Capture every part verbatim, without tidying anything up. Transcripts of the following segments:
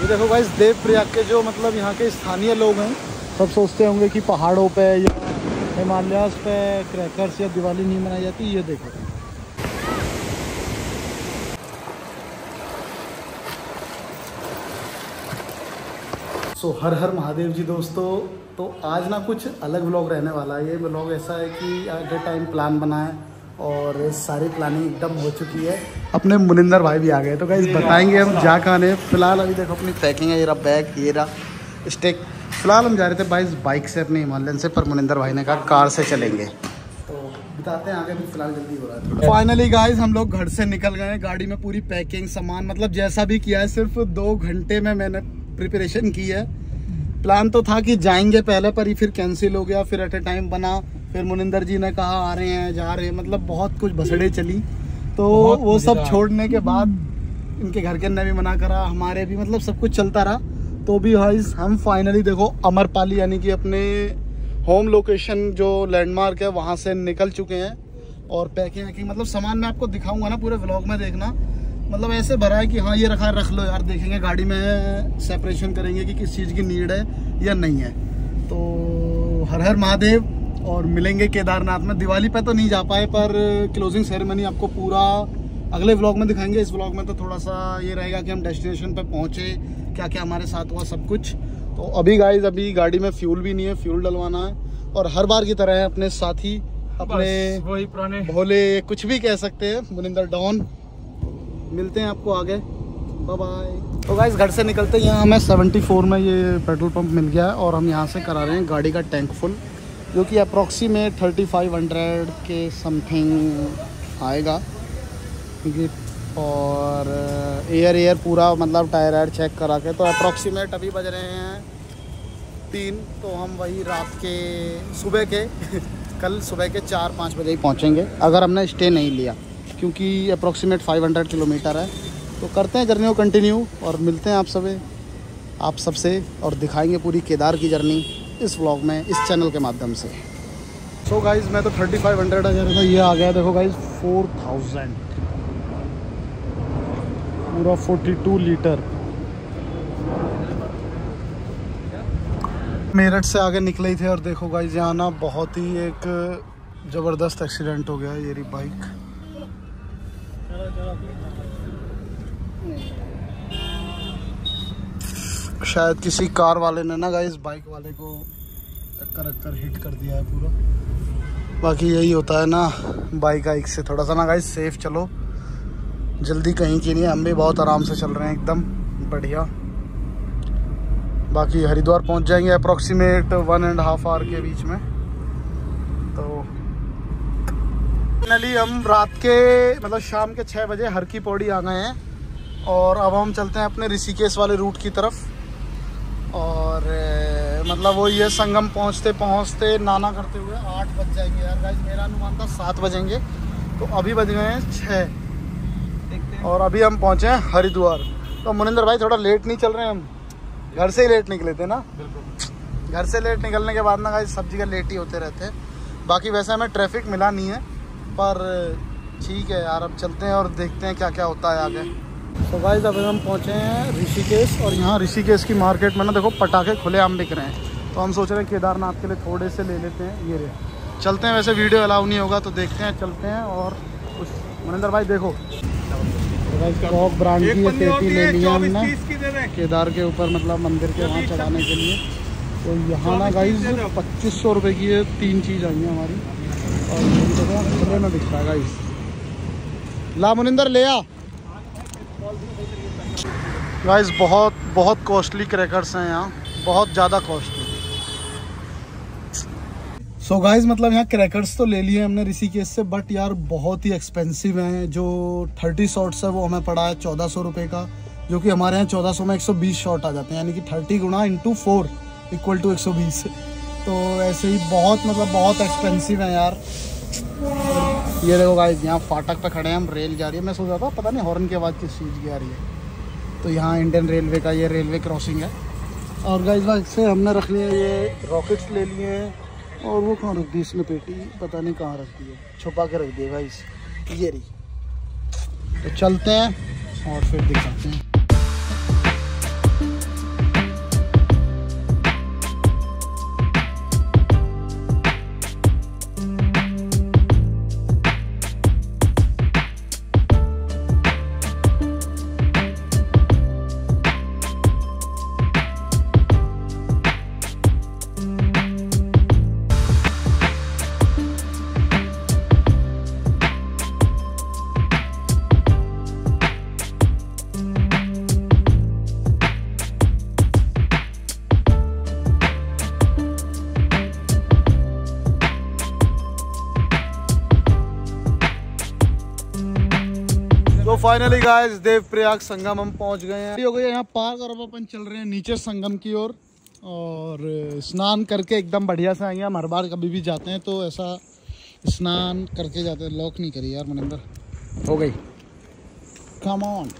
देखो गाइस, देवप्रयाग के जो मतलब यहाँ के स्थानीय लोग हैं सब सोचते होंगे कि पहाड़ों पे या हिमालयास पे क्रैकर्स या दिवाली नहीं मनाई जाती। ये देखो, सो हर हर महादेव जी दोस्तों। तो आज ना कुछ अलग व्लॉग रहने वाला है। ये व्लॉग ऐसा है कि एट ए टाइम प्लान बना है और सारी प्लानिंग एकदम हो चुकी है। अपने मुनिंदर भाई भी आ गए, तो गाइस बताएंगे हम जा खाने। फिलहाल अभी देखो अपनी पैकिंग है, ये रहा बैग, ये रहा स्टेक। फिलहाल हम जा रहे थे बाइस बाइक से अपने हिमालयन से, पर मुनिंदर भाई ने कहा कार से चलेंगे, तो बताते हैं आगे। भी फिलहाल जल्दी हो रहा है। फाइनली गाइस हम लोग घर से निकल गए। गाड़ी में पूरी पैकिंग सामान मतलब जैसा भी किया है, सिर्फ दो घंटे में मैंने प्रिपरेशन की है। प्लान तो था कि जाएंगे पहले, पर ही फिर कैंसिल हो गया। फिर एट ए टाइम बना, फिर मुनिंदर जी ने कहा आ रहे हैं, जा रहे हैं, मतलब बहुत कुछ भसड़े चली। तो वो सब छोड़ने के बाद इनके घर के ने भी मना करा, हमारे भी, मतलब सब कुछ चलता रहा। तो भी गाइस हम फाइनली देखो अमरपाली यानी कि अपने होम लोकेशन जो लैंडमार्क है वहाँ से निकल चुके हैं। और पैकिंग वैकिंग मतलब सामान मैं आपको दिखाऊंगा ना, पूरे व्लॉग में देखना। मतलब ऐसे भरा है कि हाँ ये रखा रख लो यार, देखेंगे गाड़ी में सेपरेशन करेंगे कि किस चीज़ की नीड है या नहीं है। तो हर हर महादेव, और मिलेंगे केदारनाथ में। दिवाली पे तो नहीं जा पाए, पर क्लोजिंग सेरेमनी आपको पूरा अगले व्लॉग में दिखाएंगे। इस व्लॉग में तो थोड़ा सा ये रहेगा कि हम डेस्टिनेशन पे पहुँचे, क्या क्या हमारे साथ हुआ, सब कुछ। तो अभी गाइज अभी गाड़ी में फ्यूल भी नहीं है, फ्यूल डलवाना है। और हर बार की तरह है अपने साथी, अपने वही पुराने भोले, कुछ भी कह सकते हैं, मुनिंदर डॉन। मिलते हैं आपको आगे, बाय बाय। तो गाइस घर से निकलते हैं, यहाँ हमें सेवेंटी फोर में ये पेट्रोल पंप मिल गया है और हम यहाँ से करा रहे हैं गाड़ी का टैंक फुल, जो कि अप्रॉक्सीमेट थर्टी फाइव हंड्रेड के समथिंग आएगा। क्योंकि और एयर एयर पूरा मतलब टायर वायर चेक करा के, तो अप्रॉक्सीमेट अभी बज रहे हैं तीन। तो हम वही रात के सुबह के कल सुबह के चार पाँच बजे ही पहुँचेंगे, अगर हमने स्टे नहीं लिया, क्योंकि अप्रॉक्सीमेट फाइव हंड्रेड किलोमीटर है। तो करते हैं जर्नी को कंटिन्यू और मिलते हैं आप सबे आप सबसे और दिखाएंगे पूरी केदार की जर्नी इस व्लॉग में, इस चैनल के माध्यम से। सो so गाइज मैं तो थर्टी फाइव हंड्रेड आ जा रहा था, ये आ गया देखो गाइज फोर थाउजेंड, पूरा फोर्टी टू लीटर। मेरठ से आगे निकले ही थे और देखो गाइज यहाँ ना बहुत ही एक ज़बरदस्त एक्सीडेंट हो गया। ये रही बाइक, शायद किसी कार वाले ने ना गाइस बाइक वाले को टक्कर रखकर हिट कर दिया है पूरा। बाकी यही होता है ना बाइक बाइक से, थोड़ा सा ना गाइस सेफ चलो, जल्दी कहीं की नहीं। हम भी बहुत आराम से चल रहे हैं, एकदम बढ़िया। बाकी हरिद्वार पहुंच जाएंगे approximate one and half hour के बीच में। तो फाइनली हम रात के मतलब शाम के छः बजे हर की पौड़ी आ गए हैं और अब हम चलते हैं अपने ऋषिकेश वाले रूट की तरफ। और मतलब वो ये संगम पहुंचते पहुंचते नाना करते हुए आठ बज जाएंगे यार गाइस। मेरा अनुमान था सात बजेंगे, तो अभी बज गए हैं छः और अभी हम पहुंचे हैं हरिद्वार। तो मुनिंदर भाई थोड़ा लेट नहीं चल रहे हैं हम, घर से ही लेट निकले थे ना। बिल्कुल, घर से लेट निकलने के बाद ना गाइस सब जगह लेट ही होते रहते हैं। बाकी वैसे हमें ट्रैफिक मिला नहीं है, पर ठीक है यार, अब चलते हैं और देखते हैं क्या क्या होता है आगे। तो गाइस अभी हम पहुंचे हैं ऋषिकेश और यहाँ ऋषिकेश की मार्केट में ना देखो पटाखे खुले आम बिक रहे हैं। तो हम सोच रहे हैं केदारनाथ के लिए थोड़े से ले लेते हैं। ये रहे, चलते हैं। वैसे वीडियो अलाउ नहीं होगा तो देखते हैं, चलते हैं। और कुछ मुनिंदर भाई देखो रॉक ब्रांड की ये पेटी ले लिया हमने केदार के ऊपर, मतलब मंदिर के वहाँ चढ़ाने के लिए। तो यहाँ ना गाइस पच्चीस सौ रुपये की ये तीन चीज़ आई हैं हमारी, और ये देखो खुले में बिक रहा है गाइस। ला मुनिंदर ले आ गाइस। बहुत बहुत कॉस्टली क्रैकर्स हैं यहाँ, बहुत ज़्यादा कॉस्टली। सो so गाइस मतलब यहाँ क्रैकर्स तो ले लिए हमने ऋषिकेश से, बट यार बहुत ही एक्सपेंसिव हैं। जो थर्टी शॉट्स है वो हमें पड़ा है चौदह सौ रुपये का, जो कि हमारे यहाँ चौदह सौ में एक सौ बीस शॉट आ जाते हैं, यानी कि थर्टी गुना इंटू फोर इक्वल टू एक सौ बीस। तो ऐसे ही बहुत मतलब बहुत एक्सपेंसिव है यार। ये देखो गाइस यहाँ फाटक पे खड़े हैं हम, रेल जा रही है। मैं सोच रहा था पता नहीं हॉर्न की आवाज़ किस चीज़ की आ रही है। तो यहाँ इंडियन रेलवे का ये रेलवे क्रॉसिंग है। और गाइस भाई से हमने रख लिए ये रॉकेट्स ले लिए हैं, और वो कहाँ रख दी इसने पेटी, पता नहीं कहाँ रख दी है, छुपा के रख दिए गाइस। ये रही। तो चलते हैं और फिर दिखाते हैं। फाइनली गाइस देव प्रयाग संगम हम पहुंच गए हैं। हो गया यहाँ पार्क और अब अपन चल रहे हैं नीचे संगम की ओर और स्नान करके एकदम बढ़िया से आएंगे। हम हर बार कभी भी जाते हैं तो ऐसा स्नान करके जाते हैं। लॉक नहीं करी यार मनिंदर, हो गई। कम ऑन,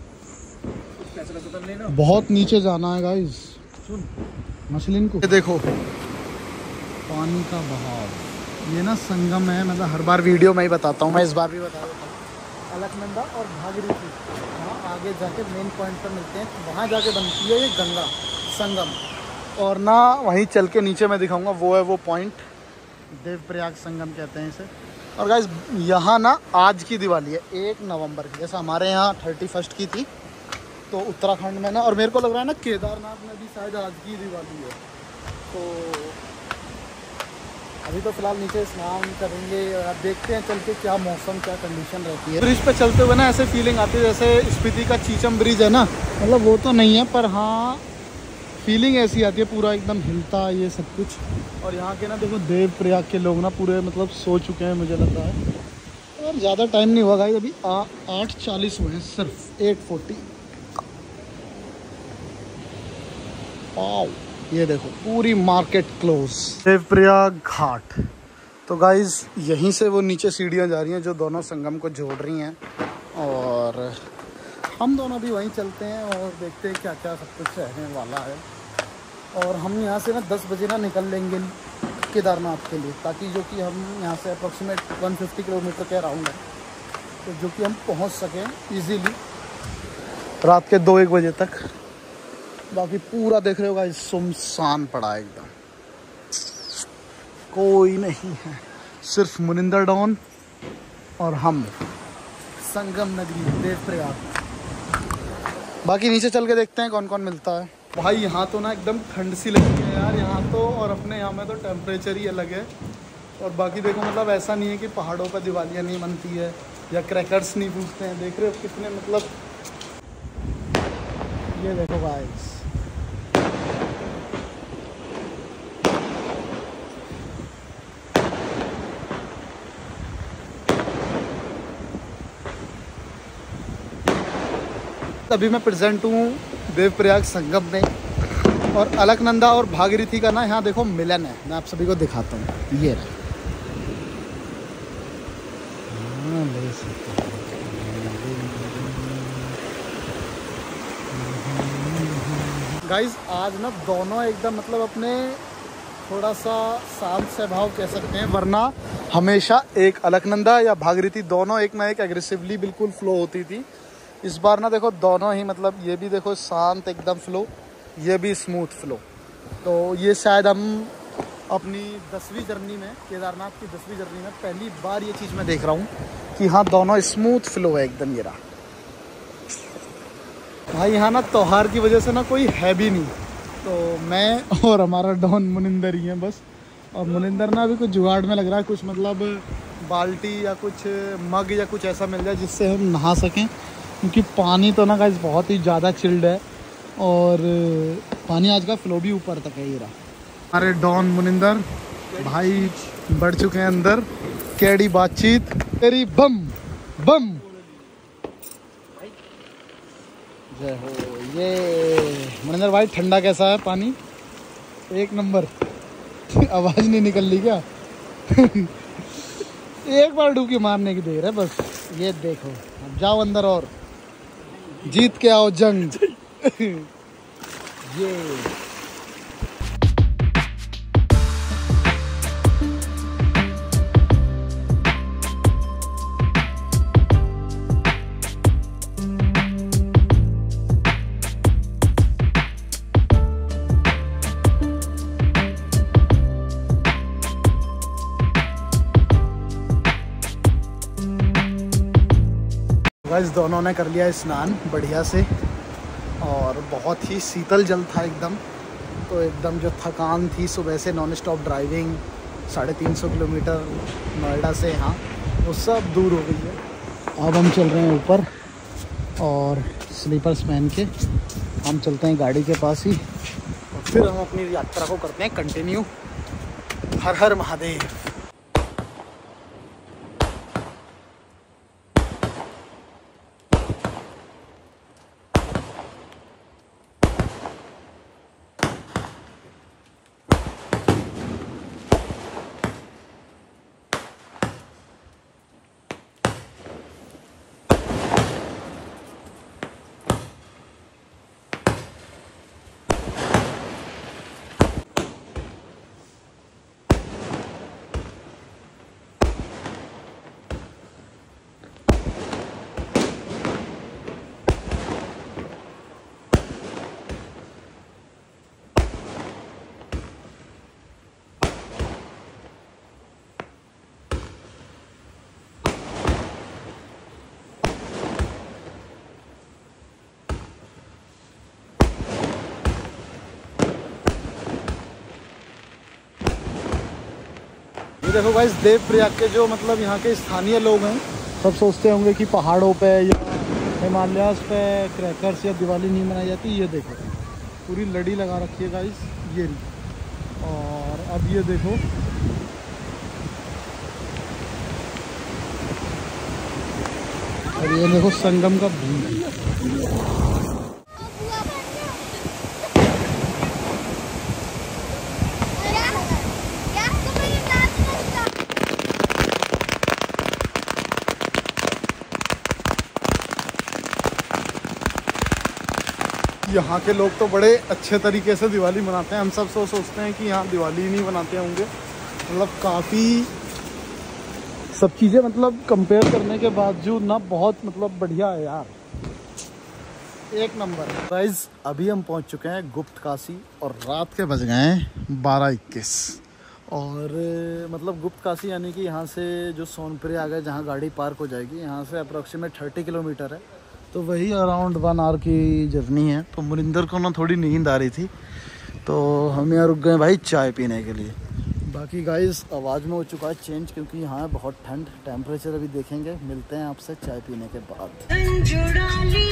बहुत नीचे जाना है गाइस। मछलिन को देखो, पानी का बहाव। ये ना संगम है, मतलब हर बार वीडियो में ही बताता हूँ, मैं इस बार भी बता देता हूँ। अलकनंदा और भागीरथी वहाँ आगे जाके मेन पॉइंट पर मिलते हैं, वहाँ जाके बनती है ये गंगा संगम। और ना वहीं चल के नीचे मैं दिखाऊंगा, वो है वो पॉइंट, देवप्रयाग संगम कहते हैं इसे। और गाइस यहाँ ना आज की दिवाली है, एक नवंबर की, जैसा हमारे यहाँ थर्टी फर्स्ट की थी तो उत्तराखंड में ना, और मेरे को लग रहा है ना केदारनाथ में भी शायद आज की दिवाली है। तो अभी तो फिलहाल नीचे स्नान करेंगे और अब देखते हैं चल के क्या मौसम क्या कंडीशन रहती है। ब्रिज पे चलते हुए ना ऐसे फीलिंग आती है जैसे स्पीति का चीचम ब्रिज है ना, मतलब वो तो नहीं है पर हाँ फीलिंग ऐसी आती है, पूरा एकदम हिलता है ये सब कुछ। और यहाँ के ना देखो देवप्रयाग के लोग ना पूरे मतलब सो चुके हैं मुझे लग रहा है, और ज़्यादा टाइम नहीं हुआ गाइस, अभी आठ चालीस हुए हैं सिर्फ, एट फोर्टी। ये देखो पूरी मार्केट क्लोज, देवप्रयाग घाट। तो गाइज यहीं से वो नीचे सीढ़ियाँ जा रही हैं जो दोनों संगम को जोड़ रही हैं, और हम दोनों भी वहीं चलते हैं और देखते हैं क्या क्या सब कुछ रहने वाला है। और हम यहाँ से ना दस बजे ना निकल लेंगे केदारनाथ के लिए, ताकि जो कि हम यहाँ से अप्रॉक्सीमेट एक सौ पचास किलोमीटर के अराउंड है, तो जो कि हम पहुँच सकें ईजीली रात के दो एक बजे तक। बाकी पूरा देख रहे होगा सुनसान पड़ा है एकदम, कोई नहीं है, सिर्फ मुनिंदर डॉन और हम, संगम नगरी देवप्रयाग। बाकी नीचे चल के देखते हैं कौन कौन मिलता है। भाई यहाँ तो ना एकदम ठंड सी लगती है यार यहाँ तो, और अपने यहाँ में तो टेम्परेचर ही अलग है। और बाकी देखो मतलब ऐसा नहीं है कि पहाड़ों पर दिवालियाँ नहीं बनती है या क्रैकर्स नहीं फूटते हैं। देख रहे हो कितने मतलब, ये देखो गाइस अभी मैं प्रेजेंट हूँ देवप्रयाग संगम में, और अलकनंदा और भागीरथी का ना यहाँ देखो मिलन है। मैं आप सभी को दिखाता हूँ, ये रहा। गाइस आज ना दोनों एकदम मतलब अपने थोड़ा सा शांत स्वभाव कह सकते हैं, वरना हमेशा एक अलकनंदा या भागीरथी दोनों एक ना एक एग्रेसिवली बिल्कुल फ्लो होती थी। इस बार ना देखो दोनों ही मतलब, ये भी देखो शांत एकदम फ्लो, ये भी स्मूथ फ्लो। तो ये शायद हम अपनी दसवीं जर्नी में, केदारनाथ की दसवीं जर्नी में पहली बार ये चीज़ मैं देख रहा हूँ कि हाँ दोनों स्मूथ फ्लो है एकदम। ये रहा भाई, यहाँ ना त्योहार की वजह से ना कोई है भी नहीं, तो मैं और हमारा डॉन मुनिंदर ही हैं बस। और मुनिंदर ना अभी कुछ जुगाड़ में लग रहा है, कुछ मतलब बाल्टी या कुछ मग या कुछ ऐसा मिल जाए जिससे हम नहा सकें, क्योंकि पानी तो ना गाइस बहुत ही ज़्यादा चिल्ड है और पानी आज का फ्लो भी ऊपर तक है। ये रहा हमारे डॉन मुनिंदर भाई बढ़ चुके हैं अंदर। कैडी बातचीत तेरी बम बम जय हो। ये मुनिंदर भाई ठंडा कैसा है पानी? एक नंबर। आवाज़ नहीं निकल रही क्या? एक बार डुबकी मारने की देर है बस। ये देखो, अब जाओ अंदर और जीत के आओ जंग। ये गाइस दोनों ने कर लिया स्नान बढ़िया से, और बहुत ही शीतल जल था एकदम। तो एकदम जो थकान थी सुबह से नॉन स्टॉप ड्राइविंग साढ़े तीन सौ किलोमीटर नोएडा से यहाँ, वो सब दूर हो गई है। अब हम चल रहे हैं ऊपर और स्लीपर्स पहन के हम चलते हैं गाड़ी के पास ही, और फिर हम अपनी यात्रा को करते हैं कंटिन्यू। हर हर महादेव। देखो गाइस, देवप्रयाग के जो मतलब यहाँ के स्थानीय लोग हैं सब सोचते होंगे कि पहाड़ों पे या हिमालयास पे क्रैकर्स या दिवाली नहीं मनाई जाती। ये देखो पूरी लड़ी लगा रखी है गाइस, ये रही। और अब ये देखो और ये देखो संगम का व्यू। यहाँ के लोग तो बड़े अच्छे तरीके से दिवाली मनाते हैं। हम सब सो सोचते हैं कि यहाँ दिवाली ही नहीं मनाते होंगे। मतलब काफ़ी सब चीज़ें मतलब कंपेयर करने के बावजूद ना बहुत मतलब बढ़िया है यार, एक नंबर। गाइस अभी हम पहुँच चुके हैं गुप्त काशी और रात के बज गए हैं बारह इक्कीस। और मतलब गुप्त काशी यानी कि यहाँ से जो सोनप्रयाग है जहाँ गाड़ी पार्क हो जाएगी, यहाँ से अप्रॉक्सीमेट थर्टी किलोमीटर है। तो वही अराउंड वन आवर की जर्नी है। तो मुरिंदर को ना थोड़ी नींद आ रही थी तो हम यहाँ रुक गए भाई चाय पीने के लिए। बाकी गाइस आवाज़ में हो चुका है चेंज क्योंकि यहाँ है बहुत ठंड। टेम्परेचर अभी देखेंगे, मिलते हैं आपसे चाय पीने के बाद।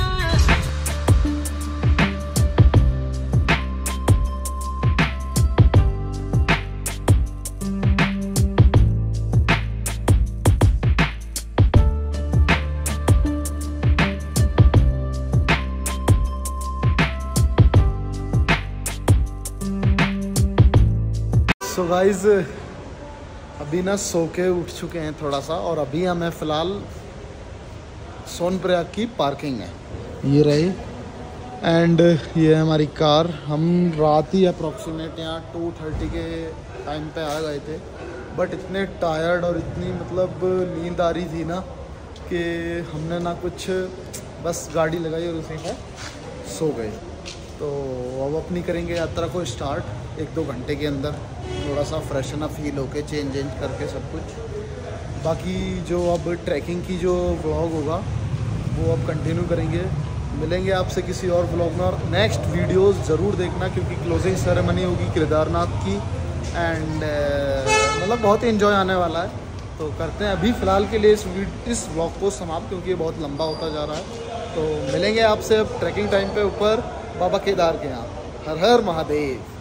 सो so गाइज अभी ना सो के उठ चुके हैं थोड़ा सा और अभी हमें फ़िलहाल सोनप्रयाग की पार्किंग है, ये रही। एंड ये है हमारी कार। हम रात ही अप्रॉक्सीमेट यहाँ टू थर्टी के टाइम पे आ गए थे, बट इतने टायर्ड और इतनी मतलब नींद आ रही थी ना कि हमने ना कुछ बस गाड़ी लगाई और उसी में सो गए। तो अब अपनी करेंगे यात्रा को स्टार्ट एक दो घंटे के अंदर, थोड़ा सा फ्रेशन अप फील होके चेंज चेंज करके सब कुछ। बाकी जो अब ट्रैकिंग की जो व्लॉग होगा वो अब कंटिन्यू करेंगे। मिलेंगे आपसे किसी और व्लॉग में और नेक्स्ट वीडियोस ज़रूर देखना क्योंकि क्लोजिंग सेरेमनी होगी केदारनाथ की। एंड uh, मतलब बहुत ही इन्जॉय आने वाला है। तो करते हैं अभी फ़िलहाल के लिए इस इस व्लॉग को समाप्त क्योंकि ये बहुत लंबा होता जा रहा है। तो मिलेंगे आपसे अब ट्रैकिंग टाइम पे ऊपर बाबा केदार के यहाँ। हर हर महादेव।